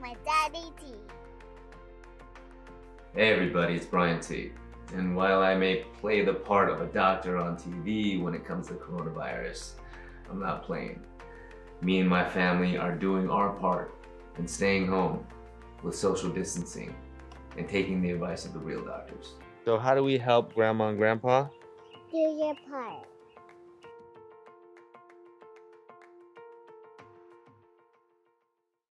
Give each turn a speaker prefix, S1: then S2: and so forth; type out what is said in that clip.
S1: my daddy T.
S2: Hey everybody, it's Brian T. And while I may play the part of a doctor on TV when it comes to coronavirus, I'm not playing. Me and my family are doing our part in staying home with social distancing and taking the advice of the real doctors.
S3: So how do we help Grandma and Grandpa?
S1: Do your part.